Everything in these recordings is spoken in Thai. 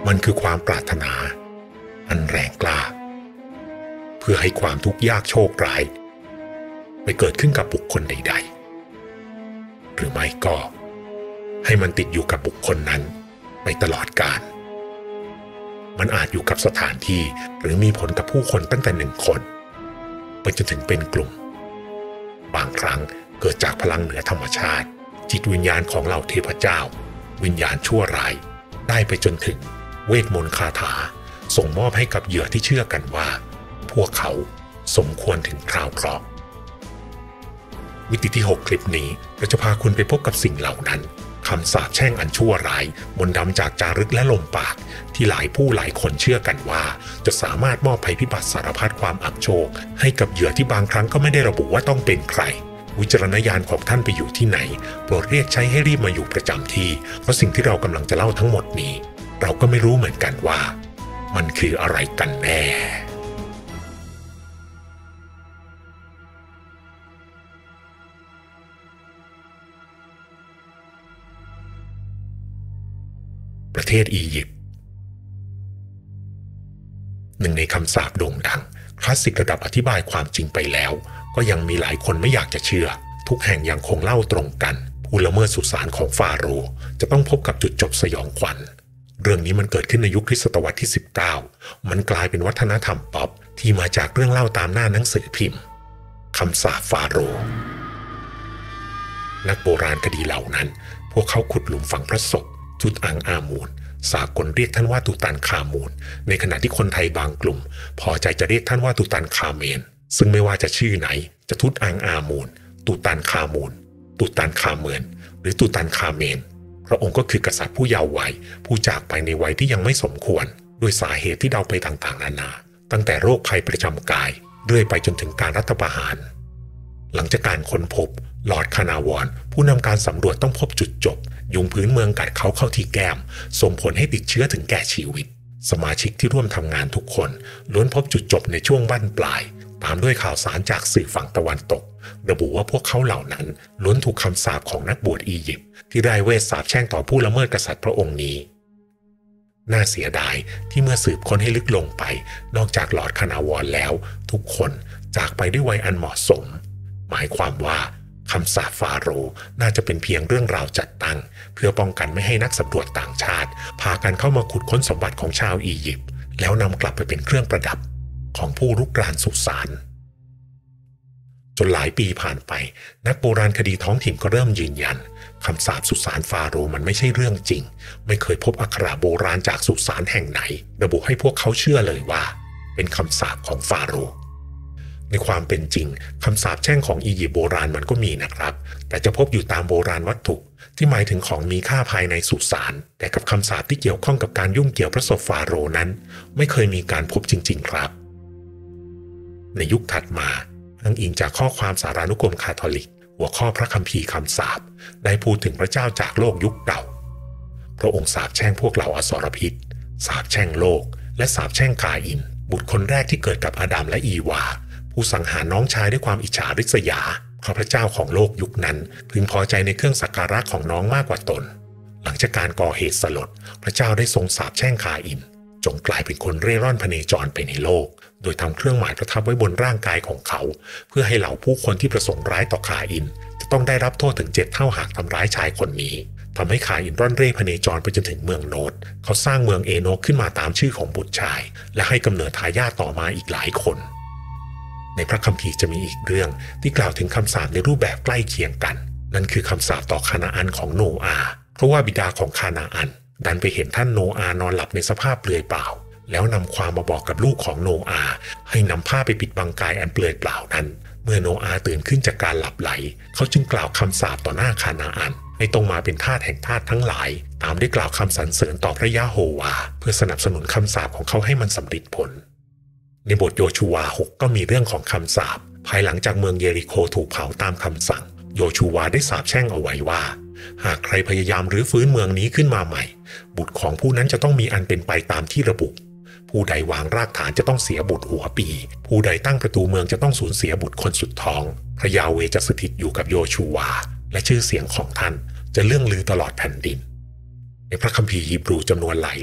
มันคือความปรารถนาอันแรงกล้าเพื่อให้ความทุกข์ยากโชคร้ายไปเกิดขึ้นกับบุคคลใดๆหรือไม่ก็ให้มันติดอยู่กับบุคคลนั้นไปตลอดกาลมันอาจอยู่กับสถานที่หรือมีผลกับผู้คนตั้งแต่1 คนไปจนถึงเป็นกลุ่มบางครั้งเกิดจากพลังเหนือธรรมชาติจิตวิญญาณของเหล่าเทพเจ้าวิญญาณชั่วร้ายได้ไปจนถึงเวทมนต์คาถาส่งมอบให้กับเหยื่อที่เชื่อกันว่าพวกเขาสมควรถึงคราวเคราะห์วิธีที่6คลิปนี้เราจะพาคุณไปพบกับสิ่งเหล่านั้นคำสาปแช่งอันชั่วร้ายมนต์ดำจากจารึกและลมปากที่หลายผู้หลายคนเชื่อกันว่าจะสามารถมอบภัยพิบัติสารพัดความอับโชคให้กับเหยื่อที่บางครั้งก็ไม่ได้ระบุว่าต้องเป็นใครวิจารณญาณของท่านไปอยู่ที่ไหนโปรดเรียกใช้ให้รีบมาอยู่ประจำที่เพราะสิ่งที่เรากำลังจะเล่าทั้งหมดนี้เราก็ไม่รู้เหมือนกันว่ามันคืออะไรกันแน่ประเทศอียิปต์หนึ่งในคำสาปโด่งดังคลาสสิกระดับอธิบายความจริงไปแล้วก็ยังมีหลายคนไม่อยากจะเชื่อทุกแห่งยังคงเล่าตรงกันผู้ละเมิดสุสานของฟาโรห์จะต้องพบกับจุดจบสยองขวัญเรื่องนี้มันเกิดขึ้นในยุคคริสตศตวรรษที่19มันกลายเป็นวัฒนธรรมป๊อปที่มาจากเรื่องเล่าตามหน้าหนังสือพิมพ์คำสาปฟาโรห์นักโบราณคดีเหล่านั้นพวกเขาขุดหลุมฝังพระศพตุตอังอามูนสากลเรียกท่านว่าตุตันคามูนในขณะที่คนไทยบางกลุ่มพอใจจะเรียกท่านว่าตุตันคาเมนซึ่งไม่ว่าจะชื่อไหนจะตุตอังอามูนตุตันคามูนตุตันคาเมินหรือตุตันคาเมนพระองค์ก็คือกษัตริย์ผู้เยาว์วัยผู้จากไปในวัยที่ยังไม่สมควรด้วยสาเหตุที่เดาไปต่างๆนานาตั้งแต่โรคภัยประจำกายเรื่อยไปจนถึงการรัฐประหารหลังจากการค้นพบลอร์ดคานาวอนผู้นำการสำรวจต้องพบจุดจบยุงพื้นเมืองกัดเขาเข้าที่แก้มส่งผลให้ติดเชื้อถึงแก่ชีวิตสมาชิกที่ร่วมทำงานทุกคนล้วนพบจุดจบในช่วงบั้นปลายตามด้วยข่าวสารจากสื่อฝั่งตะวันตกระบุว่าพวกเขาเหล่านั้นล้วนถูกคำสาปของนักบวชอียิปต์ที่ได้เวทสาปแช่งต่อผู้ละเมิดกษัตริย์พระองค์นี้น่าเสียดายที่เมื่อสืบค้นให้ลึกลงไปนอกจากลอร์ดคานาวอนแล้วทุกคนจากไปด้วยวัยอันเหมาะสมหมายความว่าคำสาปฟาโรห์น่าจะเป็นเพียงเรื่องราวจัดตั้งเพื่อป้องกันไม่ให้นักสำรวจต่างชาติพากันเข้ามาขุดค้นสมบัติของชาวอียิปต์แล้วนำกลับไปเป็นเครื่องประดับของผู้รุกรานสุสานจนหลายปีผ่านไปนักโบราณคดีท้องถิ่นก็เริ่มยืนยันคำสาปสุสานฟาโรห์มันไม่ใช่เรื่องจริงไม่เคยพบอักขระโบราณจากสุสานแห่งไหนระบุให้พวกเขาเชื่อเลยว่าเป็นคำสาปของฟาโรห์ในความเป็นจริงคำสาปแช่งของอียิปต์โบราณมันก็มีนะครับแต่จะพบอยู่ตามโบราณวัตถุที่หมายถึงของมีค่าภายในสุสานแต่กับคำสาปที่เกี่ยวข้องกับการยุ่งเกี่ยวพระศพฟาโรห์นั้นไม่เคยมีการพบจริงๆครับในยุคถัดมาอ้างอิงจากข้อความสารานุกรมคาทอลิกหัวข้อพระคัมภีร์คำสาปได้พูดถึงพระเจ้าจากโลกยุคเก่าพระองค์สาปแช่งพวกเหล่าอสรพิษสาปแช่งโลกและสาปแช่งกาอินบุตรคนแรกที่เกิดกับอาดัมและอีวาผู้สังหารน้องชายด้วยความอิจฉาริษยาเพราะพระเจ้าของโลกยุคนั้นพึงพอใจในเครื่องสักการะของน้องมากกว่าตนหลังจากการก่อเหตุสลดพระเจ้าได้ทรงสาปแช่งกาอินจงกลายเป็นคนเร่ร่อนพเนจรไปในโลกโดยทำเครื่องหมายประทับไว้บนร่างกายของเขาเพื่อให้เหล่าผู้คนที่ประสงค์ร้ายต่อคาอินจะต้องได้รับโทษถึง7 เท่าหากทำร้ายชายคนนี้ทำให้คาอินร่อนเร่พเนจรไปจนถึงเมืองโนดเขาสร้างเมืองเอโนกขึ้นมาตามชื่อของบุตรชายและให้กำเนิดทายาทต่อมาอีกหลายคนในพระคัมภีร์จะมีอีกเรื่องที่กล่าวถึงคำสาปในรูปแบบใกล้เคียงกันนั่นคือคำสาปต่อคานาอันของโนอาห์เพราะว่าบิดาของคานาอันดันไปเห็นท่านโนอาห์นอนหลับในสภาพเปลือยเปล่าแล้วนำความมาบอกกับลูกของโนอาห์ให้นำผ้าไปปิดบังกายอันเปลือยเปล่านั้นเมื่อโนอาห์ตื่นขึ้นจากการหลับไหลเขาจึงกล่าวคำสาปต่อหน้าคานาอันให้ต้องมาเป็นทาสแห่งทาสทั้งหลายตามได้กล่าวคำสรรเสริญต่อพระยะโฮวาเพื่อสนับสนุนคำสาปของเขาให้มันสำเร็จผลในบทโยชูวา 6ก็มีเรื่องของคำสาปภายหลังจากเมืองเยริโคถูกเผาตามคำสั่งโยชูวาได้สาปแช่งเอาไว้ว่าหากใครพยายามรื้อฟื้นเมืองนี้ขึ้นมาใหม่บุตรของผู้นั้นจะต้องมีอันเป็นไปตามที่ระบุผู้ใดวางรากฐานจะต้องเสียบุตรหัวปีผู้ใดตั้งประตูเมืองจะต้องสูญเสียบุตรคนสุดท้องพระยาเวจะสถิตอยู่กับโยชูวาและชื่อเสียงของท่านจะเลื่องลือตลอดแผ่นดินในพระคัมภีร์ฮีบรูจำนวนหลายเล่ม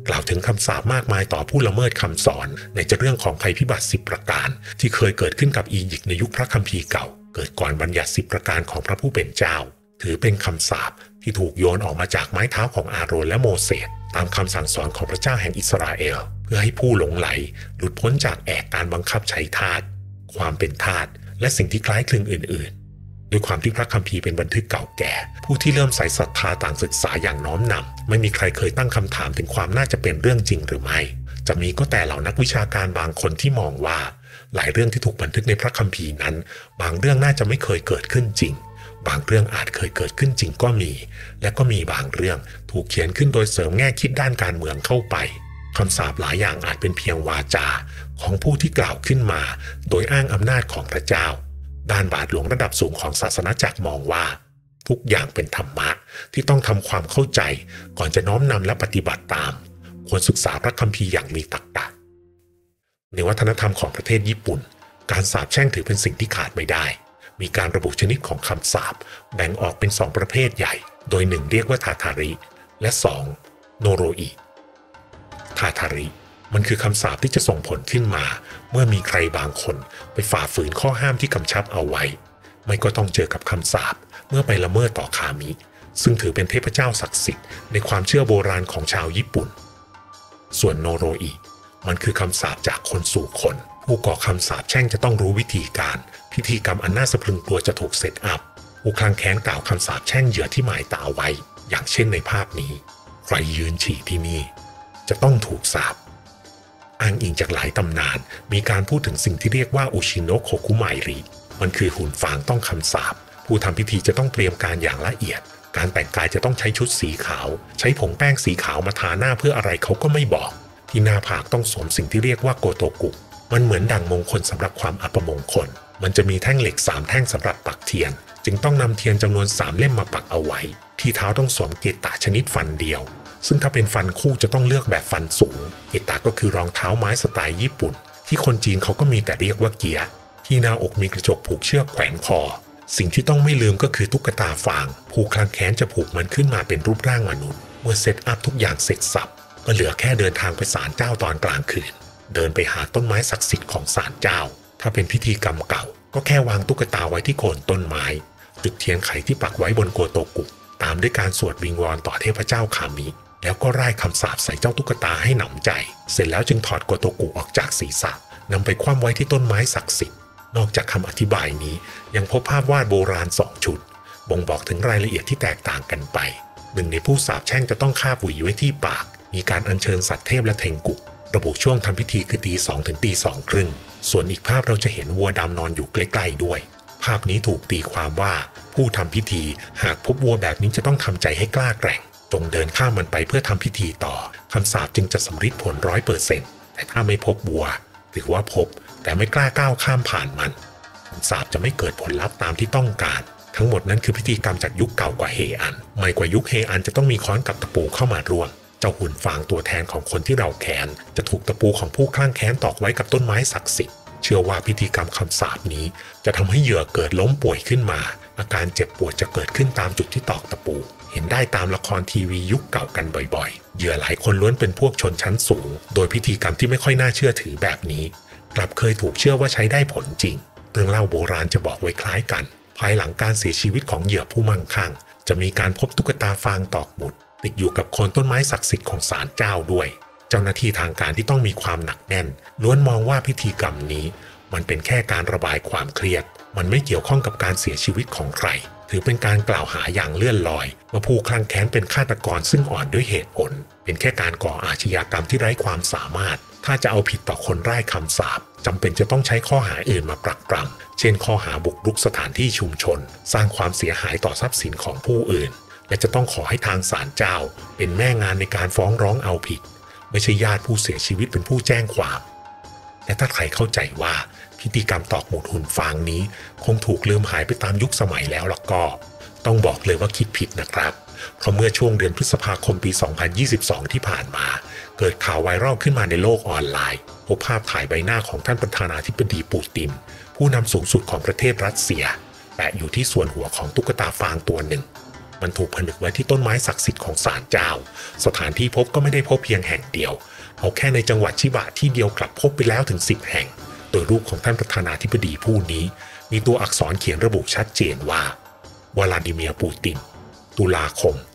กล่าวถึงคำสาปมากมายต่อผู้ละเมิดคำสอนในเรื่องของภัยพิบัติ10 ประการที่เคยเกิดขึ้นกับอียิปต์ในยุคพระคัมภีร์เก่าเกิดก่อนบัญญัติ10 ประการของพระผู้เป็นเจ้าถือเป็นคำสาปที่ถูกโยนออกมาจากไม้เท้าของอาโรนและโมเสสตามคำสั่งสอนของพระเจ้าแห่งอิสราเอลเพื่อให้ผู้หลงไหลหลุดพ้นจากแอกการบังคับใช้ทาสความเป็นทาสและสิ่งที่คล้ายคลึงอื่นๆด้วยความที่พระคัมภีร์เป็นบันทึกเก่าแก่ผู้ที่เริ่มใส่ศรัทธาต่างศึกษาอย่างน้อมนำไม่มีใครเคยตั้งคำถามถึงความน่าจะเป็นเรื่องจริงหรือไม่จะมีก็แต่เหล่านักวิชาการบางคนที่มองว่าหลายเรื่องที่ถูกบันทึกในพระคัมภีร์นั้นบางเรื่องน่าจะไม่เคยเกิดขึ้นจริงบางเรื่องอาจเคยเกิดขึ้นจริงก็มีและก็มีบางเรื่องถูกเขียนขึ้นโดยเสริมแง่คิดด้านการเมืองเข้าไปคำสาปหลายอย่างอาจเป็นเพียงวาจาของผู้ที่กล่าวขึ้นมาโดยอ้างอำนาจของพระเจ้าด้านบาทหลวงระดับสูงของศาสนาจักรมองว่าทุกอย่างเป็นธรรมะที่ต้องทำความเข้าใจก่อนจะน้อมนำและปฏิบัติตามควรศึกษาพระคัมภีร์อย่างมีตรรกะในวัฒนธรรมของประเทศญี่ปุ่นการสาปแช่งถือเป็นสิ่งที่ขาดไม่ได้มีการระบุชนิดของคำสาปแบ่งออกเป็น2 ประเภทใหญ่โดย1เรียกว่าทาทาริและ2โนโรอิทาทาริมันคือคำสาปที่จะส่งผลขึ้นมาเมื่อมีใครบางคนไปฝ่าฝืนข้อห้ามที่กำชับเอาไว้ไม่ก็ต้องเจอกับคำสาปเมื่อไปละเมิดต่อคามิซึ่งถือเป็นเทพเจ้าศักดิ์สิทธิ์ในความเชื่อโบราณของชาวญี่ปุ่นส่วนโนโรอิมันคือคำสาปจากคนสู่คนผู้ก่อคำสาปแช่งจะต้องรู้วิธีการพิธีกรรมอันน่าสะพรึงกลัวจะถูกเซตอัพผู้คลั่งแค้นกล่าวคำสาปแช่งเหยื่อที่หมายตาไว้อย่างเช่นในภาพนี้ใครยืนฉี่ที่นี่จะต้องถูกสาปอ้างอิงจากหลายตำนานมีการพูดถึงสิ่งที่เรียกว่าอุชิโนะโคคุไมริมันคือหุ่นฟางต้องคำสาปผู้ทำพิธีจะต้องเตรียมการอย่างละเอียดการแต่งกายจะต้องใช้ชุดสีขาวใช้ผงแป้งสีขาวมาทาหน้าเพื่ออะไรเขาก็ไม่บอกที่หน้าผากต้องสวมสิ่งที่เรียกว่าโกโตกุมันเหมือนดั่งมงคลสำหรับความอัปมงคลมันจะมีแท่งเหล็ก3 แท่งสำหรับปักเทียนจึงต้องนำเทียนจำนวน3 เล่มมาปักเอาไว้ที่เท้าต้องสวมเกตตะชนิดฟันเดียวซึ่งถ้าเป็นฟันคู่จะต้องเลือกแบบฟันสูงเกตตะก็คือรองเท้าไม้สไตล์ญี่ปุ่นที่คนจีนเขาก็มีแต่เรียกว่าเกียร์ที่หน้าอกมีกระจกผูกเชือกแขวนคอสิ่งที่ต้องไม่ลืมก็คือตุ๊กตาฟางผู้คลั่งแค้นจะผูกมันขึ้นมาเป็นรูปร่างมนุษย์เมื่อเซตอัพทุกอย่างเสร็จสับก็เหลือแค่เดินทางไปศาลเจ้าตอนกลางคืนเดินไปหาต้นไม้ศักดิ์สิทธิ์ของศาลเจ้าถ้าเป็นพิธีกรรมเก่าก็แค่วางตุ๊กตาไว้ที่โคนต้นไม้จุดเทียนไขที่ปักไว้บนโกโตกุตามด้วยการสวดวิงวอนต่อเทพเจ้าคามิแล้วก็ร่ายคำสาปใส่เจ้าตุ๊กตาให้หนำใจเสร็จแล้วจึงถอดโกโตกุออกจากศีรษะนำไปคว่ำไว้ที่ต้นไม้ศักดิ์สิทธิ์นอกจากคำอธิบายนี้ยังพบภาพวาดโบราณ2 ชุดบ่งบอกถึงรายละเอียดที่แตกต่างกันไปหนึ่งในผู้สาปแช่งจะต้องคาบหวีไว้ที่ปากมีการอัญเชิญสัตว์เทพและเทงกุระบุช่วงทำพิธีคือตี 2 ถึงตี 2 ครึ่งส่วนอีกภาพเราจะเห็นวัวดำนอนอยู่ใกล้ๆด้วยภาพนี้ถูกตีความว่าผู้ทำพิธีหากพบวัวแบบนี้จะต้องทำใจให้กล้าแกร่งจงเดินข้ามมันไปเพื่อทำพิธีต่อคำสาปจึงจะสำฤทธิ์ผล 100% แต่ถ้าไม่พบวัวถือว่าพบแต่ไม่กล้าก้าวข้ามผ่านมันคำสาปจะไม่เกิดผลลัพธ์ตามที่ต้องการทั้งหมดนั้นคือพิธีกรรมจากยุคเก่ากว่าเฮอันใหม่กว่ายุคเฮอันจะต้องมีค้อนกับตะปูเข้ามาร่วมเจ้าหุ่นฟางตัวแทนของคนที่เราแค้นจะถูกตะปูของผู้คลั่งแค้นตอกไว้กับต้นไม้ศักดิ์สิทธิ์เชื่อว่าพิธีกรรมคำสาปนี้จะทำให้เหยื่อเกิดล้มป่วยขึ้นมาอาการเจ็บปวดจะเกิดขึ้นตามจุดที่ตอกตะปูเห็นได้ตามละครทีวียุคเก่ากันบ่อยๆเหยื่อหลายคนล้วนเป็นพวกชนชั้นสูงโดยพิธีกรรมที่ไม่ค่อยน่าเชื่อถือแบบนี้กลับเคยถูกเชื่อว่าใช้ได้ผลจริงเรื่องเล่าโบราณจะบอกไว้คล้ายกันภายหลังการเสียชีวิตของเหยื่อผู้มั่งคั่งจะมีการพบตุ๊กตาฟางตอกหมุดติดอยู่กับโคนต้นไม้ศักดิ์สิทธิ์ของศาลเจ้าด้วยเจ้าหน้าที่ทางการที่ต้องมีความหนักแน่นล้วนมองว่าพิธีกรรมนี้มันเป็นแค่การระบายความเครียดมันไม่เกี่ยวข้องกับการเสียชีวิตของใครถือเป็นการกล่าวหาอย่างเลื่อนลอยว่าผู้คลั่งแค้นเป็นฆาตกรซึ่งอ่อนด้วยเหตุผลเป็นแค่การก่ออาชญากรรมที่ไร้ความสามารถถ้าจะเอาผิดต่อคนร่ายคำสาปจำเป็นจะต้องใช้ข้อหาอื่นมาปรักปรำเช่นข้อหาบุกรุกสถานที่ชุมชนสร้างความเสียหายต่อทรัพย์สินของผู้อื่นและจะต้องขอให้ทางศาลเจ้าเป็นแม่งานในการฟ้องร้องเอาผิดไม่ใช่ญาติผู้เสียชีวิตเป็นผู้แจ้งความและถ้าใครเข้าใจว่าพิธีกรรมตอกหมุดหุ่นฟางนี้คงถูกลืมหายไปตามยุคสมัยแล้วล่ะก็ต้องบอกเลยว่าคิดผิดนะครับเพราะเมื่อช่วงเดือนพฤษภาคมปี 2022 ที่ผ่านมาเกิดข่าวไวรัลขึ้นมาในโลกออนไลน์พบภาพถ่ายใบหน้าของท่านประธานาธิบดีปูตินผู้นำสูงสุดของประเทศรัสเซียแปะอยู่ที่ส่วนหัวของตุ๊กตาฟางตัวหนึ่งมันถูกผนึกไว้ที่ต้นไม้ศักดิ์สิทธิ์ของศาลเจ้าสถานที่พบก็ไม่ได้พบเพียงแห่งเดียวเอาแค่ในจังหวัดชิบะที่เดียวกลับพบไปแล้วถึง10 แห่งโดยรูปของท่านประธานาธิบดีผู้นี้มีตัวอักษรเขียนระบุชัดเจนว่าวลาดิเมียร์ปูตินตุลาคม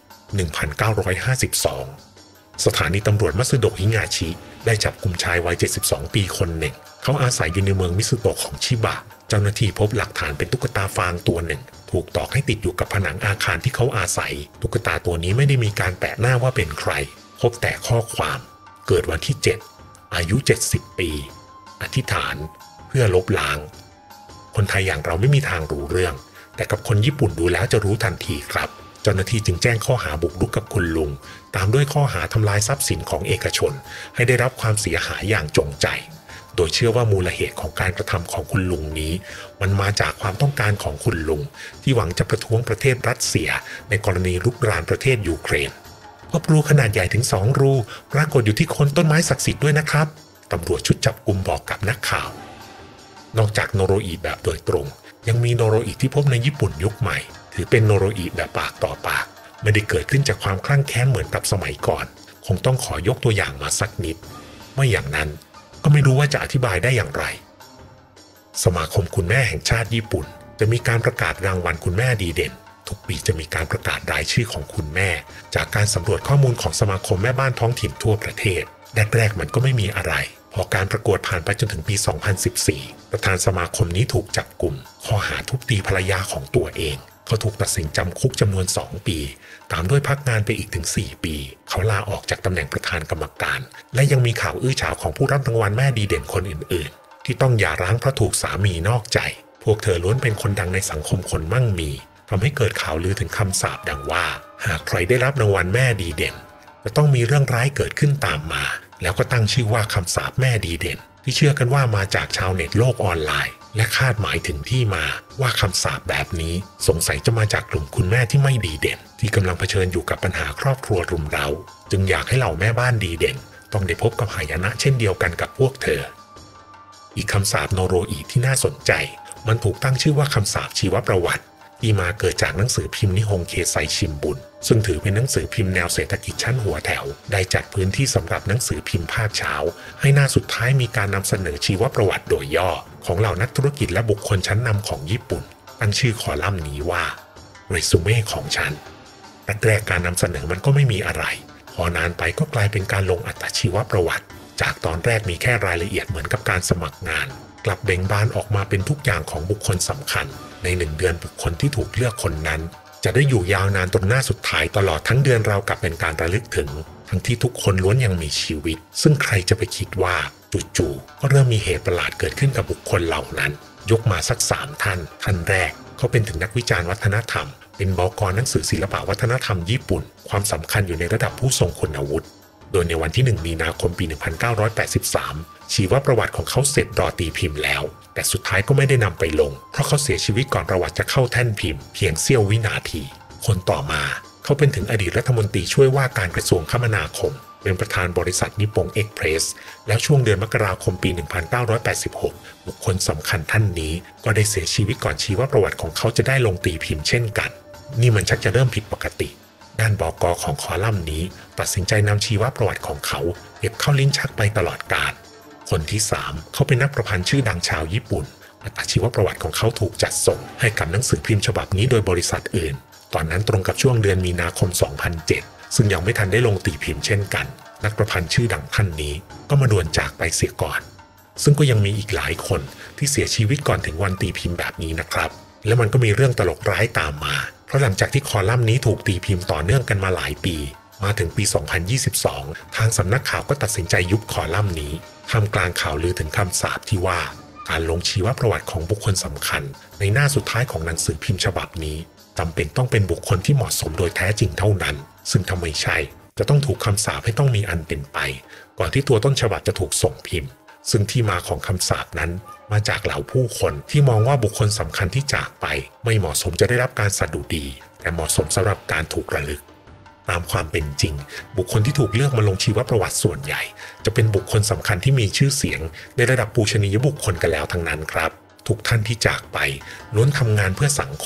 1952 สถานีตำรวจมัตสึโดะฮิงาชิได้จับกุมชายวัย 72 ปีคนหนึ่งเขาอาศัยอยู่ในเมืองมิสึโตะของชิบะเจ้าหน้าที่พบหลักฐานเป็นตุ๊กตาฟางตัวหนึ่งถูกตอกให้ติดอยู่กับผนังอาคารที่เขาอาศัยตุ๊กตาตัวนี้ไม่ได้มีการแปะหน้าว่าเป็นใครพบแต่ข้อความเกิดวันที่ 7 อายุ 70 ปีอธิษฐานเพื่อลบล้างคนไทยอย่างเราไม่มีทางรู้เรื่องแต่กับคนญี่ปุ่นดูแล้วจะรู้ทันทีครับเจ้าหน้าที่จึงแจ้งข้อหาบุกรุกกับคุณลุงตามด้วยข้อหาทำลายทรัพย์สินของเอกชนให้ได้รับความเสียหายอย่างจงใจโดยเชื่อว่ามูลเหตุของการกระทำของคุณลุงนี้มันมาจากความต้องการของคุณลุงที่หวังจะประท้วงประเทศรัสเซียในกรณีรุกรานประเทศยูเครนพบรูขนาดใหญ่ถึง2 รูปรากฏอยู่ที่โคนต้นไม้ศักดิ์สิทธิ์ด้วยนะครับตำรวจชุดจับกุมบอกกับนักข่าวนอกจากโนโรอิแบบโดยตรงยังมีโนโรอิที่พบในญี่ปุ่นยุคใหม่ถือเป็นโนโรอิแบบปากต่อปากไม่ได้เกิดขึ้นจากความคลั่งแค้นเหมือนกับสมัยก่อนคงต้องขอยกตัวอย่างมาสักนิดไม่อย่างนั้นก็ไม่รู้ว่าจะอธิบายได้อย่างไรสมาคมคุณแม่แห่งชาติญี่ปุ่นจะมีการประกาศรางวัลคุณแม่ดีเด่นทุกปีจะมีการประกาศรายชื่อของคุณแม่จากการสำรวจข้อมูลของสมาคมแม่บ้านท้องถิ่นทั่วประเทศแรกๆมันก็ไม่มีอะไรพอการประกวดผ่านไปจนถึงปี 2014 ประธานสมาคมนี้ถูกจับกุมข้อหาทุบตีภรรยาของตัวเองเขาถูกตัดสินจำคุกจำนวน2 ปีตามด้วยพักงานไปอีกถึง4 ปีเขาลาออกจากตำแหน่งประธานกรรมการและยังมีข่าวอื้อฉาวของผู้รับรางวัลแม่ดีเด่นคนอื่นๆที่ต้องหย่าร้างเพราะถูกสามีนอกใจพวกเธอล้วนเป็นคนดังในสังคมคนมั่งมีทำให้เกิดข่าวลือถึงคำสาปดังว่าหากใครได้รับรางวัลแม่ดีเด่นจะต้องมีเรื่องร้ายเกิดขึ้นตามมาแล้วก็ตั้งชื่อว่าคำสาปแม่ดีเด่นที่เชื่อกันว่ามาจากชาวเน็ตโลกออนไลน์และคาดหมายถึงที่มาว่าคำสาปแบบนี้สงสัยจะมาจากกลุ่มคุณแม่ที่ไม่ดีเด่นที่กำลังเผชิญอยู่กับปัญหาครอบครัวรุมเร้าจึงอยากให้เหล่าแม่บ้านดีเด่นต้องได้พบกับหายนะเช่นเดียวกันกับพวกเธออีกคำสาปโนโรอิที่น่าสนใจมันถูกตั้งชื่อว่าคำสาปชีวประวัติที่มาเกิดจากหนังสือพิมพ์นิฮงเคไซชิมบุนซึ่งถือเป็นหนังสือพิมพ์แนวเศรษฐกิจชั้นหัวแถวได้จัดพื้นที่สำหรับหนังสือพิมพ์ภาคเช้าให้หน้าสุดท้ายมีการนำเสนอชีวประวัติโดยย่อของเหล่านักธุรกิจและบุคคลชั้นนำของญี่ปุ่นตั้งชื่อคอลัมน์นี้ว่าเรซูเม่ของฉันแรกการนำเสนอมันก็ไม่มีอะไรพอนานไปก็กลายเป็นการลงอัตชีวประวัติจากตอนแรกมีแค่รายละเอียดเหมือนกับการสมัครงานกลับเบ่งบานออกมาเป็นทุกอย่างของบุคคลสำคัญใน1 เดือนบุคคลที่ถูกเลือกคนนั้นจะได้อยู่ยาวนานตรงหน้าสุดท้ายตลอดทั้งเดือนราวกับเป็นการระลึกถึงทั้งที่ทุกคนล้วนยังมีชีวิตซึ่งใครจะไปคิดว่าจู่ๆก็เริ่มมีเหตุประหลาดเกิดขึ้นกับบุคคลเหล่านั้นยกมาสัก3 ท่านแรกเขาเป็นถึงนักวิจารณ์วัฒนธรรมเป็นบก.หนังสือศิลปวัฒนธรรมญี่ปุ่นความสำคัญอยู่ในระดับผู้ทรงคุณวุฒิโดยในวันที่1 มีนาคมปี 1983 ชีวประวัติของเขาเสร็จรอตีพิมพ์แล้วแต่สุดท้ายก็ไม่ได้นำไปลงเพราะเขาเสียชีวิตก่อนประวัติจะเข้าแท่นพิมพ์เพียงเสี้ยววินาทีคนต่อมาเขาเป็นถึงอดีตรัฐมนตรีช่วยว่าการกระทรวงคมนาคมเป็นประธานบริษัทนิปปงเอ็กเพรสแล้วช่วงเดือนมกราคมปี 1986 บุคคลสำคัญท่านนี้ก็ได้เสียชีวิตก่อนชีวประวัติของเขาจะได้ลงตีพิมพ์เช่นกันนี่มันชักจะเริ่มผิดปกติด้านบก.ของคอลัมน์นี้ตัดสินใจนำชีวประวัติของเขาเก็บเข้าลิ้นชักไปตลอดกาลคนที่3เขาเป็นนักประพันธ์ชื่อดังชาวญี่ปุ่นอัตชีวประวัติของเขาถูกจัดส่งให้กับหนังสือพิมพ์ฉบับนี้โดยบริษัทอื่นตอนนั้นตรงกับช่วงเดือนมีนาคม 2007 ซึ่งยังไม่ทันได้ลงตีพิมพ์เช่นกันนักประพันธ์ชื่อดังท่านนี้ก็มาด่วนจากไปเสียก่อนซึ่งก็ยังมีอีกหลายคนที่เสียชีวิตก่อนถึงวันตีพิมพ์แบบนี้นะครับและมันก็มีเรื่องตลกร้ายตามมาเพราะหลังจากที่คอลัมน์นี้ถูกตีพิมพ์ต่อเนื่องกันมาหลายปีมาถึงปี 2022 ทางสำนักข่าวก็ตัดสินใจยุบคอลัมน์นี้ท่ามกลางข่าวลือถึงคำสาปที่ว่าการลงชีวประวัติของบุคคลสำคัญในหน้าสุดท้ายของหนังสือพิมพ์ฉบับนี้จำเป็นต้องเป็นบุคคลที่เหมาะสมโดยแท้จริงเท่านั้นซึ่งถ้าไม่ใช่จะต้องถูกคำสาปให้ต้องมีอันเป็นไปก่อนที่ตัวต้นฉบับจะถูกส่งพิมพ์ซึ่งที่มาของคำสาปนั้นมาจากเหล่าผู้คนที่มองว่าบุคคลสำคัญที่จากไปไม่เหมาะสมจะได้รับการสดุดีแต่เหมาะสมสำหรับการถูกระลึกตามความเป็นจริงบุคคลที่ถูกเลือกมาลงชีวประวัติส่วนใหญ่จะเป็นบุคคลสำคัญที่มีชื่อเสียงในระดับปูชนียบุคคลกันแล้วทั้งนั้นครับทุกท่านที่จากไปล้วนทำงานเพื่อสังคม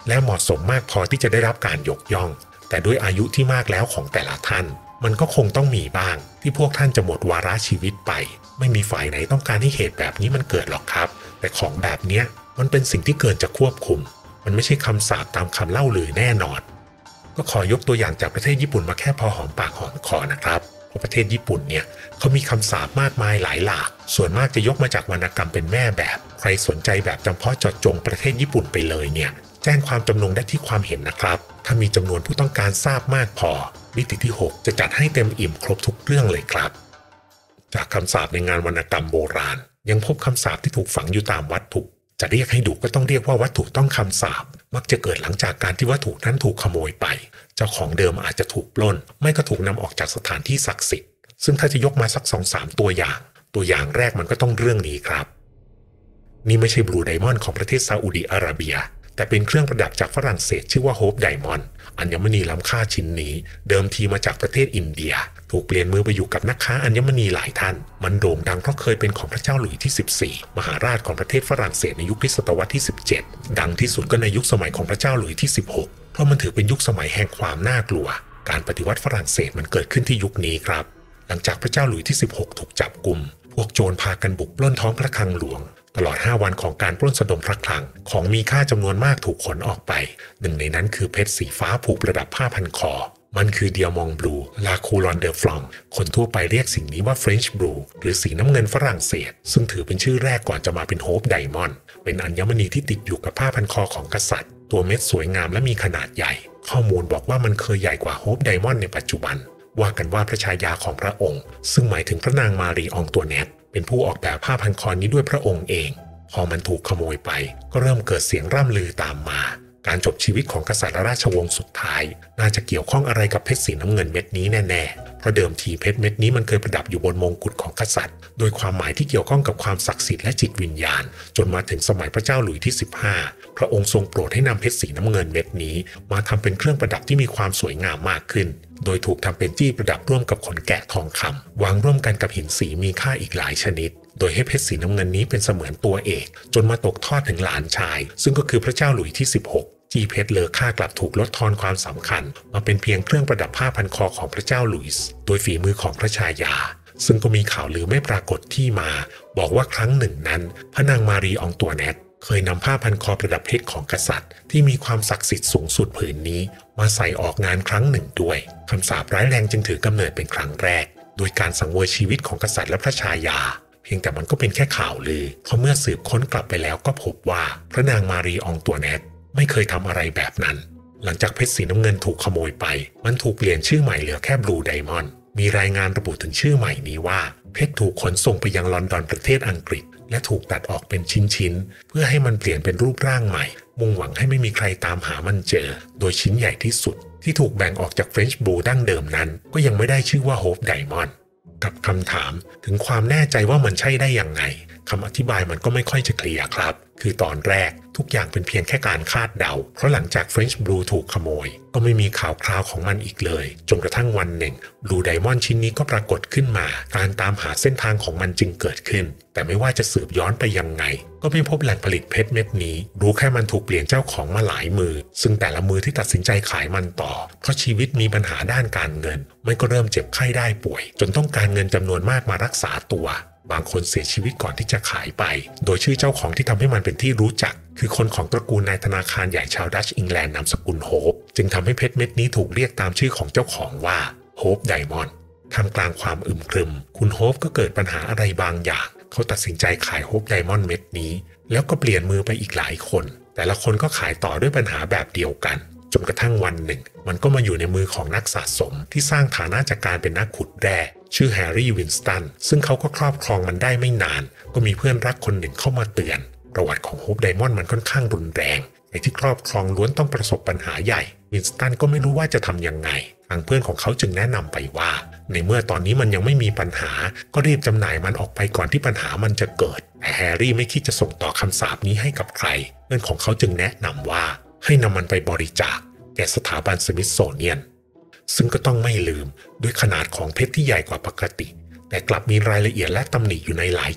และเหมาะสมมากพอที่จะได้รับการยกย่องแต่ด้วยอายุที่มากแล้วของแต่ละท่านมันก็คงต้องมีบ้างที่พวกท่านจะหมดวาระชีวิตไปไม่มีฝ่ายไหนต้องการให้เหตุแบบนี้มันเกิดหรอกครับแต่ของแบบเนี้ยมันเป็นสิ่งที่เกินจะควบคุมมันไม่ใช่คำสาปตามคำเล่าลือแน่นอนก็ขอยกตัวอย่างจากประเทศญี่ปุ่นมาแค่พอหอมปากหอมคอนะครับเพราะประเทศญี่ปุ่นเนี่ยเขามีคำสาปมากมายหลายหลากส่วนมากจะยกมาจากวรรณกรรมเป็นแม่แบบใครสนใจแบบจำเพาะเจาะจงประเทศญี่ปุ่นไปเลยเนี่ยแจ้งความจำนงได้ที่ความเห็นนะครับถ้ามีจำนวนผู้ต้องการทราบมากพอมิติที่ 6จะจัดให้เต็มอิ่มครบทุกเรื่องเลยครับจากคำสาปในงานวรรณกรรมโบราณยังพบคำสาปที่ถูกฝังอยู่ตามวัตถุจะเรียกให้ดุก็ต้องเรียกว่าวัตถุต้องคำสาปมักจะเกิดหลังจากการที่วัตถุนั้นถูกขโมยไปเจ้าของเดิมอาจจะถูกปล้นไม่ก็ถูกนำออกจากสถานที่ศักดิ์สิทธิ์ซึ่งถ้าจะยกมาสัก 2-3 ตัวอย่างแรกมันก็ต้องเรื่องนี้ครับนี่ไม่ใช่บลูไดมอนด์ของประเทศซาอุดิอาระเบียแต่เป็นเครื่องประดับจากฝรั่งเศสชื่อว่าโฮปไดมอนด์อัญมณีล้ำค่าชิ้นนี้เดิมทีมาจากประเทศอินเดียถูกเปลี่ยนมือไปอยู่กับนักค้าอัญมณีหลายท่านมันโด่งดังเพราะเคยเป็นของพระเจ้าหลุยส์ที่ 14มหาราชของประเทศฝรั่งเศสในยุคศตวรรษที่ 17ดังที่สุดก็ในยุคสมัยของพระเจ้าหลุยส์ที่ 16เพราะมันถือเป็นยุคสมัยแห่งความน่ากลัวการปฏิวัติฝรั่งเศสมันเกิดขึ้นที่ยุคนี้ครับหลังจากพระเจ้าหลุยส์ที่ 16ถูกจับกุมพวกโจรพากันบุกปล้นท้องพระคลังหลวงตลอด5วันของการปล้นสะดมพระคลังของมีค่าจำนวนมากถูกขนออกไปหนึ่งในนั้นคือเพชรสีฟ้าผูกประดับผ้าพันคอมันคือเดียมองบลูลาคูลอนเดอฟลองคนทั่วไปเรียกสิ่งนี้ว่าเฟรนช์บลูหรือสีน้ำเงินฝรั่งเศสซึ่งถือเป็นชื่อแรกก่อนจะมาเป็นโฮปไดมอนด์เป็นอัญมณีที่ติดอยู่กับผ้าพันคอของกษัตริย์ตัวเม็ดสวยงามและมีขนาดใหญ่ข้อมูลบอกว่ามันเคยใหญ่กว่าโฮปไดมอนด์ในปัจจุบันว่ากันว่าพระชายาของพระองค์ซึ่งหมายถึงพระนางมารีอองตัวแนตเป็นผู้ออกแบบผ้าพันคอนี้ด้วยพระองค์เองพอมันถูกขโมยไปก็เริ่มเกิดเสียงร่ำลือตามมาการจบชีวิตของกษัตริย์ราชวงศ์สุดท้ายน่าจะเกี่ยวข้องอะไรกับเพชรสีน้ำเงินเม็ดนี้แน่ๆเพราะเดิมทีเพชรเม็ดนี้มันเคยประดับอยู่บนมงกุฎของกษัตริย์โดยความหมายที่เกี่ยวข้องกับความศักดิ์สิทธิ์และจิตวิญญาณจนมาถึงสมัยพระเจ้าหลุยส์ที่ 15พระองค์ทรงโปรดให้นำเพชรสีน้ำเงินเม็ดนี้มาทำเป็นเครื่องประดับที่มีความสวยงามมากขึ้นโดยถูกทำเป็นจี้ประดับร่วมกับขนแกะทองคำวางร่วมกันกับหินสีมีค่าอีกหลายชนิดโดยให้เพชรสีน้ำเงินนี้เป็นเสมือนตัวเอกจนมาตกทอดถึงหลานชายซึ่งก็คือพระเจ้าหลุยส์ที่ 16จี้เพชรเลอค่ากลับถูกลดทอนความสำคัญมาเป็นเพียงเครื่องประดับผ้าพันคอของพระเจ้าหลุยส์โดยฝีมือของพระชายาซึ่งก็มีข่าวลือไม่ปรากฏที่มาบอกว่าครั้งหนึ่งนั้นพระนางมารีอองตัวแนตเคยนำผ้าพันคอประดับเพชรของกษัตริย์ที่มีความศักดิ์สิทธิ์สูงสุดผืนนี้มาใส่ออกงานครั้งหนึ่งด้วยคำสาปร้ายแรงจึงถือกำเนิดเป็นครั้งแรกโดยการสังเวยชีวิตของกษัตริย์และพระชายาเพียงแต่มันก็เป็นแค่ข่าวลือเพราะเมื่อสืบค้นกลับไปแล้วก็พบว่าพระนางมารีอองตัวแนตไม่เคยทำอะไรแบบนั้นหลังจากเพชรสีน้ำเงินถูกขโมยไปมันถูกเปลี่ยนชื่อใหม่เหลือแค่บลูไดมอนด์มีรายงานระบุถึงชื่อใหม่นี้ว่าเพชรถูกขนส่งไปยังลอนดอนประเทศอังกฤษและถูกตัดออกเป็นชิ้นๆเพื่อให้มันเปลี่ยนเป็นรูปร่างใหม่มุ่งหวังให้ไม่มีใครตามหามันเจอโดยชิ้นใหญ่ที่สุดที่ถูกแบ่งออกจากเฟรนช์บลูดั้งเดิมนั้นก็ยังไม่ได้ชื่อว่าโฮปไดมอนด์กับคำถามถึงความแน่ใจว่ามันใช่ได้ยังไงคำอธิบายมันก็ไม่ค่อยจะเคลียร์ครับคือตอนแรกทุกอย่างเป็นเพียงแค่การคาดเดาเพราะหลังจากเฟรนช์บลูถูกขโมยก็ไม่มีข่าวคราวของมันอีกเลยจนกระทั่งวันหนึ่งบลูไดมอนด์ชิ้นนี้ก็ปรากฏขึ้นมาการตามหาเส้นทางของมันจึงเกิดขึ้นแต่ไม่ว่าจะสืบย้อนไปยังไงก็ไม่พบแหล่งผลิตเพชรเม็ดนี้รู้แค่มันถูกเปลี่ยนเจ้าของมาหลายมือซึ่งแต่ละมือที่ตัดสินใจขายมันต่อเพราะชีวิตมีปัญหาด้านการเงินมันก็เริ่มเจ็บไข้ได้ป่วยจนต้องการเงินจำนวนมากมารักษาตัวบางคนเสียชีวิตก่อนที่จะขายไปโดยชื่อเจ้าของที่ทำให้มันเป็นที่รู้จักคือคนของตระกูลนายธนาคารใหญ่ชาวดัชอิงแลนด์นามสกุลโฮปจึงทำให้เพชรเม็ดนี้ถูกเรียกตามชื่อของเจ้าของว่าโฮปไดมอนด์ท่ามกลางความอึมครึมคุณโฮปก็เกิดปัญหาอะไรบางอย่างเขาตัดสินใจขายโฮปไดมอนด์เม็ดนี้แล้วก็เปลี่ยนมือไปอีกหลายคนแต่ละคนก็ขายต่อด้วยปัญหาแบบเดียวกันจนกระทั่งวันหนึ่งมันก็มาอยู่ในมือของนักสะสมที่สร้างฐานะจากการเป็นนักขุดแร่ชื่อแฮร์รี่วินสตันซึ่งเขาก็ครอบครองมันได้ไม่นานก็มีเพื่อนรักคนหนึ่งเข้ามาเตือนประวัติของโฮปไดมอนด์มันค่อนข้างรุนแรงไอ้ที่ครอบครองล้วนต้องประสบปัญหาใหญ่วินสตันก็ไม่รู้ว่าจะทำยังไงทางเพื่อนของเขาจึงแนะนำไปว่าในเมื่อตอนนี้มันยังไม่มีปัญหาก็รีบจำหน่ายมันออกไปก่อนที่ปัญหามันจะเกิดแต่แฮร์รี่ไม่คิดจะส่งต่อคำสาปนี้ให้กับใครเพื่อนของเขาจึงแนะนำว่าให้นำมันไปบริจาคแก่สถาบันสมิธโซเนียนซึ่งก็ต้องไม่ลืมด้วยขนาดของเพชรที่ใหญ่กว่าปกติแต่กลับมีรายละเอียดและตำหนิอยู่ในหลายจุด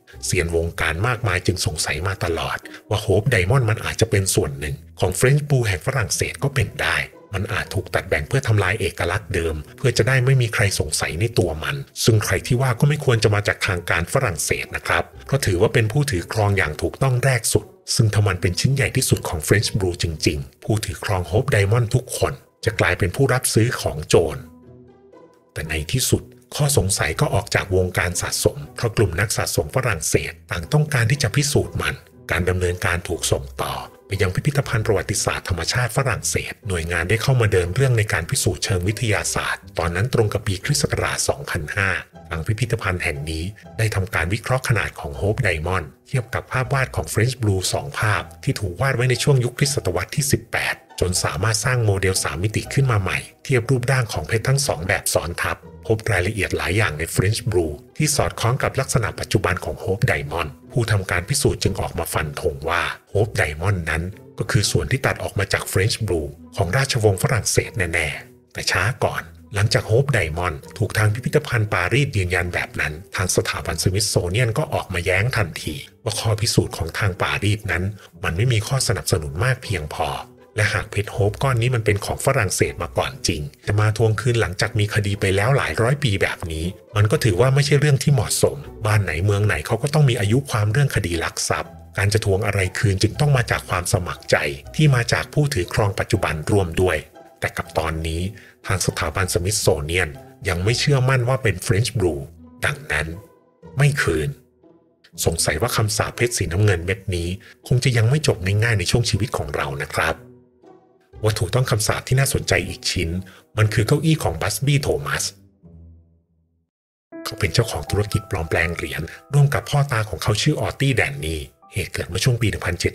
เซียนวงการมากมายจึงสงสัยมาตลอดว่าโฮปไดมอนด์มันอาจจะเป็นส่วนหนึ่งของเฟรนช์บลูแห่งฝรั่งเศสก็เป็นได้มันอาจถูกตัดแบ่งเพื่อทำลายเอกลักษณ์เดิมเพื่อจะได้ไม่มีใครสงสัยในตัวมันซึ่งใครที่ว่าก็ไม่ควรจะมาจากทางการฝรั่งเศสนะครับเพราะถือว่าเป็นผู้ถือครองอย่างถูกต้องแรกสุดซึ่งถ้ามันเป็นชิ้นใหญ่ที่สุดของเฟรนช์บลูจริงๆผู้ถือครองโฮปไดมอนด์ทุกคนจะกลายเป็นผู้รับซื้อของโจรแต่ในที่สุดข้อสงสัยก็ออกจากวงการสะสมเพราะกลุ่มนักสะสมฝรั่งเศสต่างต้องการที่จะพิสูจน์มันการดำเนินการถูกส่งต่อไปยังพิพิธภัณฑ์ประวัติศาสตร์ธรรมชาติฝรั่งเศสหน่วยงานได้เข้ามาเดินเรื่องในการพิสูจน์เชิงวิทยาศาสตร์ตอนนั้นตรงกับปีคริสต์ศักราช 2005 ทางพิพิธภัณฑ์แห่งนี้ได้ทำการวิเคราะห์ขนาดของโฮปไดมอนด์เทียบกับภาพวาดของเฟรนช์บลู2 ภาพที่ถูกวาดไว้ในช่วงยุคคริสตศตวรรษที่ 18 จนสามารถสร้างโมเดล 3 มิติขึ้นมาใหม่เทียบรูปร่างของเพชรทั้ง2แบบซ้อนทับพบรายละเอียดหลายอย่างในเฟรนช์บลูที่สอดคล้องกับลักษณะปัจจุบันของโฮปไดมอนด์ผู้ทำการพิสูจน์จึงออกมาฟันธงว่าโฮปไดมอนด์นั้นก็คือส่วนที่ตัดออกมาจากเฟรนช์บลูของราชวงศ์ฝรั่งเศสแน่ๆแต่ช้าก่อนหลังจากโฮปไดมอนด์ถูกทางพิพิธภัณฑ์ปารีสยืนยันแบบนั้นทางสถาบันสมิธโซเนียนก็ออกมาแย้งทันทีว่าข้อพิสูจน์ของทางปารีสนั้นมันไม่มีข้อสนับสนุนมากเพียงพอและหากเพชรโฮปก้อนนี้มันเป็นของฝรั่งเศสมาก่อนจริงจะมาทวงคืนหลังจากมีคดีไปแล้วหลายร้อยปีแบบนี้มันก็ถือว่าไม่ใช่เรื่องที่เหมาะสมบ้านไหนเมืองไหนเขาก็ต้องมีอายุความเรื่องคดีลักทรัพย์การจะทวงอะไรคืนจึงต้องมาจากความสมัครใจที่มาจากผู้ถือครองปัจจุบันร่วมด้วยแต่กับตอนนี้ทางสถาบันสมิธโซเนียนยังไม่เชื่อมั่นว่าเป็นเฟรนช์บลูดังนั้นไม่คืนสงสัยว่าคำสาปเพชรสีน้ำเงินเม็ดนี้คงจะยังไม่จบง่ายๆในช่วงชีวิตของเรานะครับวัตถุต้องคำสาปที่น่าสนใจอีกชิ้นมันคือเก้าอี้ของบัสบี้โทมัสเขาเป็นเจ้าของธุรกิจปลอมแปลงเหรียญร่วมกับพ่อตาของเขาชื่อออตตี้แดนนีเหตุเกิดเมื่อช่วงปี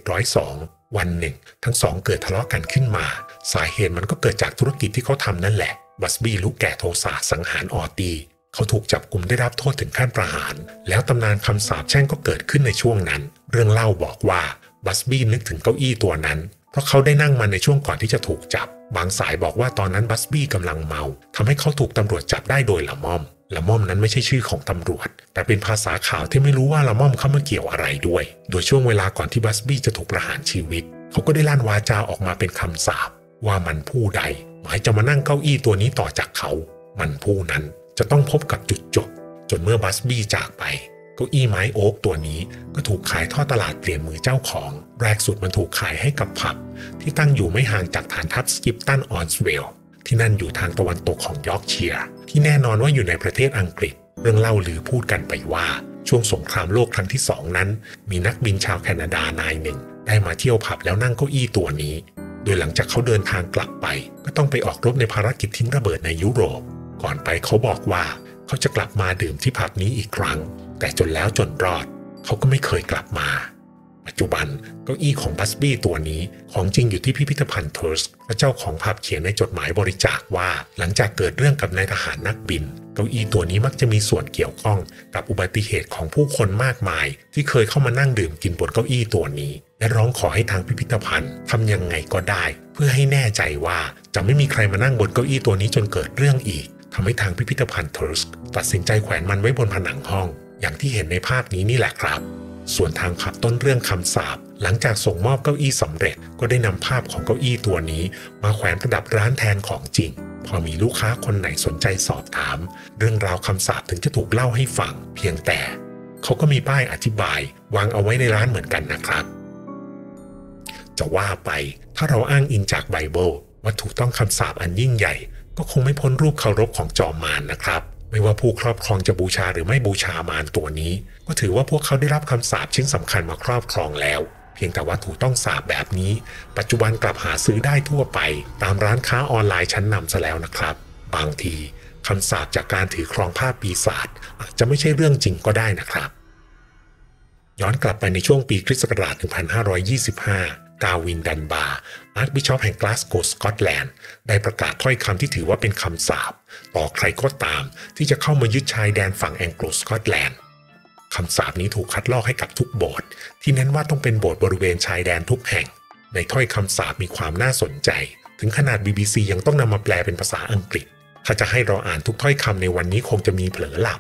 1702 วันหนึ่งทั้งสองเกิดทะเลาะกันขึ้นมาสาเหตุมันก็เกิดจากธุรกิจที่เขาทำนั่นแหละบัสบี้ลุกแก่โทสะสังหารออตตี้เขาถูกจับกุมได้รับโทษถึงขั้นประหารแล้วตำนานคำสาปแช่งก็เกิดขึ้นในช่วงนั้นเรื่องเล่าบอกว่าบัสบี้นึกถึงเก้าอี้ตัวนั้นเพราะเขาได้นั่งมันในช่วงก่อนที่จะถูกจับบางสายบอกว่าตอนนั้นบัสบี้กำลังเมาทำให้เขาถูกตำรวจจับได้โดยละม่อมนั้นไม่ใช่ชื่อของตำรวจแต่เป็นภาษาข่าวที่ไม่รู้ว่าละม่อมเข้ามาเกี่ยวอะไรด้วยโดยช่วงเวลาก่อนที่บัสบี้จะถูกประหารชีวิตเขาก็ได้ลั่นวาจาออกมาเป็นคำสาปว่ามันผู้ใดหมายจะมานั่งเก้าอี้ตัวนี้ต่อจากเขามันผู้นั้นจะต้องพบกับจุดจบจนเมื่อบัสบี้จากไปเก้าอี้ไม้โอ๊กตัวนี้ก็ถูกขายทอดตลาดเปลี่ยนมือเจ้าของแรกสุดมันถูกขายให้กับผับที่ตั้งอยู่ไม่ห่างจากฐานทัพสกิปตันออนสเวลที่นั่นอยู่ทางตะวันตกของยอร์กเชียร์ที่แน่นอนว่าอยู่ในประเทศอังกฤษเรื่องเล่าลือพูดกันไปว่าช่วงสงครามโลกครั้งที่2นั้นมีนักบินชาวแคนาดานายหนึ่งได้มาเที่ยวผับแล้วนั่งเก้าอี้ตัวนี้โดยหลังจากเขาเดินทางกลับไปก็ต้องไปออกรบในภารกิจทิ้งระเบิดในยุโรปก่อนไปเขาบอกว่าเขาจะกลับมาดื่มที่ผับนี้อีกครั้งแต่จนแล้วจนรอดเขาก็ไม่เคยกลับมาปัจจุบันเก้าอี้ของบัสบี้ตัวนี้ของจริงอยู่ที่พิพิธภัณฑ์เทิร์สพระเจ้าของผับเขียนในจดหมายบริจาคว่าหลังจากเกิดเรื่องกับนายทหารนักบินเก้าอี้ตัวนี้มักจะมีส่วนเกี่ยวข้องกับอุบัติเหตุของผู้คนมากมายที่เคยเข้ามานั่งดื่มกินบนเก้าอี้ตัวนี้และร้องขอให้ทางพิพิธภัณฑ์ทำยังไงก็ได้เพื่อให้แน่ใจว่าจะไม่มีใครมานั่งบนเก้าอี้ตัวนี้จนเกิดเรื่องอีกทำให้ทางพิพิธภัณฑ์เทิร์สตัดสินใจแขวนมันไว้บนผนังห้องอย่างที่เห็นในภาพนี้นี่แหละครับส่วนทางผับต้นเรื่องคำสาปหลังจากส่งมอบเก้าอี้สำเร็จก็ได้นำภาพของเก้าอี้ตัวนี้มาแขวนประดับร้านแทนของจริงพอมีลูกค้าคนไหนสนใจสอบถามเรื่องราวคำสาปถึงจะถูกเล่าให้ฟังเพียงแต่เขาก็มีป้ายอธิบายวางเอาไว้ในร้านเหมือนกันนะครับจะว่าไปถ้าเราอ้างอิงจากไบเบิลวัตถุต้องคำสาปอันยิ่งใหญ่ก็คงไม่พ้นรูปเคารพของจอมมารนะครับไม่ว่าผู้ครอบครองจะบูชาหรือไม่บูชามารตัวนี้ก็ถือว่าพวกเขาได้รับคำสาปชิ้นสำคัญมาครอบครองแล้วเพียงแต่วัตถุต้องสาปแบบนี้ปัจจุบันกลับหาซื้อได้ทั่วไปตามร้านค้าออนไลน์ชั้นนำซะแล้วนะครับบางทีคำสาปจากการถือครองผ้าปีศาจอาจจะไม่ใช่เรื่องจริงก็ได้นะครับย้อนกลับไปในช่วงปีคริสต์ศักราช 1525 กาวินดันบาร์อาร์คบิชอปแห่งกลาสโกว์สกอตแลนด์ได้ประกาศถ้อยคำที่ถือว่าเป็นคำสาปต่อใครก็ตามที่จะเข้ามายึดชายแดนฝั่งแองโกลสกอตแลนด์คำสาปนี้ถูกคัดลอกให้กับทุกโบสถ์ที่เน้นว่าต้องเป็นโบสถ์บริเวณชายแดนทุกแห่งในถ้อยคำสาปมีความน่าสนใจถึงขนาด BBC ยังต้องนำมาแปลเป็นภาษาอังกฤษถ้าจะให้เราอ่านทุกถ้อยคำในวันนี้คงจะมีเผลอหลับ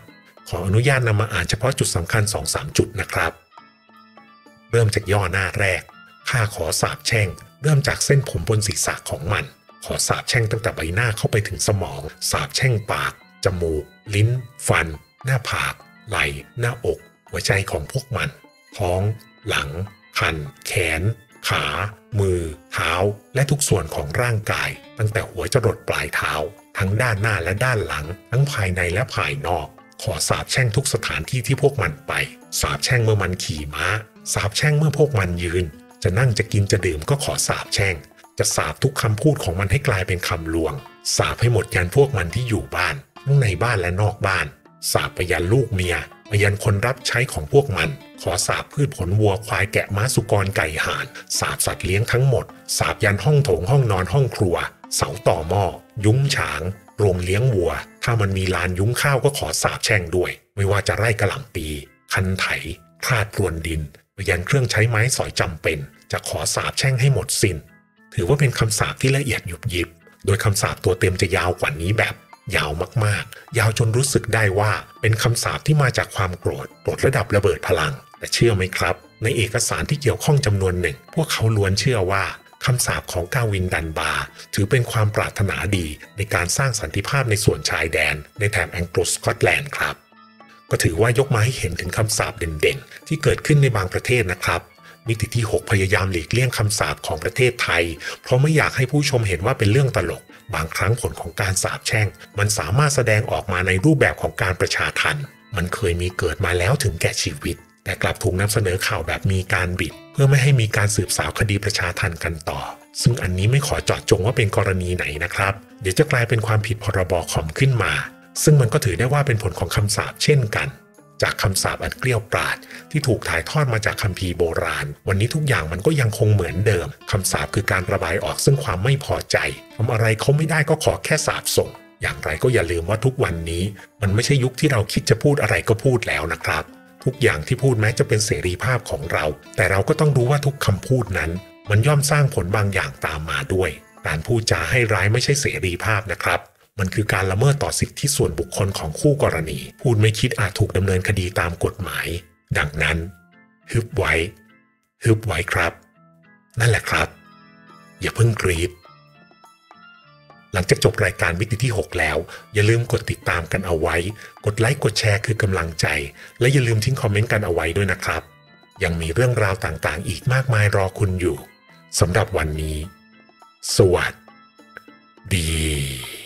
ขออนุญาตนำมาอ่านเฉพาะจุดสำคัญ 2-3 จุดนะครับเริ่มจากย่อหน้าแรกข้าขอสาปแช่งเริ่มจากเส้นผมบนศีรษะของมันขอสาปแช่งตั้งแต่ใบหน้าเข้าไปถึงสมองสาปแช่งปากจมูกลิ้นฟันหน้าผากไหล่หน้าอกหัวใจของพวกมันท้องหลังคันแขนขามือเท้าและทุกส่วนของร่างกายตั้งแต่หัวจรดปลายเท้าทั้งด้านหน้าและด้านหลังทั้งภายในและภายนอกขอสาปแช่งทุกสถานที่ที่พวกมันไปสาปแช่งเมื่อมันขี่ม้าสาปแช่งเมื่อพวกมันยืนจะนั่งจะกินจะดื่มก็ขอสาปแช่งจะสาปทุกคำพูดของมันให้กลายเป็นคำลวงสาปให้หมดยันพวกมันที่อยู่บ้านทั้งในบ้านและนอกบ้านสาปไปยันลูกเมียไปยันคนรับใช้ของพวกมันขอสาปพืชผลวัวควายแกะม้าสุกรไก่ห่านสาปสัตว์เลี้ยงทั้งหมดสาปยันห้องโถงห้องนอนห้องครัวเสาต่อหม้อยุ้งฉางโรงเลี้ยงวัวถ้ามันมีลานยุ้งข้าวก็ขอสาปแช่งด้วยไม่ว่าจะไร่กะหล่ำปีคันไถคลาดพรวนดินไปยันเครื่องใช้ไม้สอยจำเป็นจะขอสาปแช่งให้หมดสิ้นถือว่าเป็นคำสาปที่ละเอียดหยุบยิบโดยคำสาปตัวเต็มจะยาวกว่านี้แบบยาวมากๆยาวจนรู้สึกได้ว่าเป็นคำสาปที่มาจากความโกรธระดับระเบิดพลังแต่เชื่อไหมครับในเอกสารที่เกี่ยวข้องจำนวนหนึ่งพวกเขาล้วนเชื่อว่าคำสาปของกาวินดันบาร์ถือเป็นความปรารถนาดีในการสร้างสันติภาพในส่วนชายแดนในแถบแองโกลสกอตแลนด์ครับก็ถือว่ายกมาให้เห็นถึงคำสาปเด่นๆที่เกิดขึ้นในบางประเทศนะครับมิติที่ 6 พยายามหลีกเลี่ยงคำสาปของประเทศไทยเพราะไม่อยากให้ผู้ชมเห็นว่าเป็นเรื่องตลกบางครั้งผลของการสาปแช่งมันสามารถแสดงออกมาในรูปแบบของการประชาทัณฑ์มันเคยมีเกิดมาแล้วถึงแก่ชีวิตแต่กลับถูกนำเสนอข่าวแบบมีการบิดเพื่อไม่ให้มีการสืบสาวคดีประชาทัณฑ์กันต่อซึ่งอันนี้ไม่ขอเจาะจงว่าเป็นกรณีไหนนะครับเดี๋ยวจะกลายเป็นความผิดพรบคอมขึ้นมาซึ่งมันก็ถือได้ว่าเป็นผลของคำสาปเช่นกันจากคำสาปอันเกลี้ยวกล่อมที่ถูกถ่ายทอดมาจากคัมภีร์โบราณวันนี้ทุกอย่างมันก็ยังคงเหมือนเดิมคำสาปคือการระบายออกซึ่งความไม่พอใจทำอะไรเขาไม่ได้ก็ขอแค่สาปส่งอย่างไรก็อย่าลืมว่าทุกวันนี้มันไม่ใช่ยุคที่เราคิดจะพูดอะไรก็พูดแล้วนะครับทุกอย่างที่พูดแม้จะเป็นเสรีภาพของเราแต่เราก็ต้องรู้ว่าทุกคำพูดนั้นมันย่อมสร้างผลบางอย่างตามมาด้วยการพูดจาให้ร้ายไม่ใช่เสรีภาพนะครับมันคือการละเมิดต่อสิทธิส่วนบุคคลของคู่กรณีพูดไม่คิดอาจถูกดำเนินคดีตามกฎหมายดังนั้นฮึบไว้ครับนั่นแหละครับอย่าเพิ่งกรี๊ดหลังจากจบรายการมิติที่ 6 แล้วอย่าลืมกดติดตามกันเอาไว้กดไลค์กดแชร์คือกำลังใจและอย่าลืมทิ้งคอมเมนต์กันเอาไว้ด้วยนะครับยังมีเรื่องราวต่างๆอีกมากมายรอคุณอยู่สำหรับวันนี้สวัสดี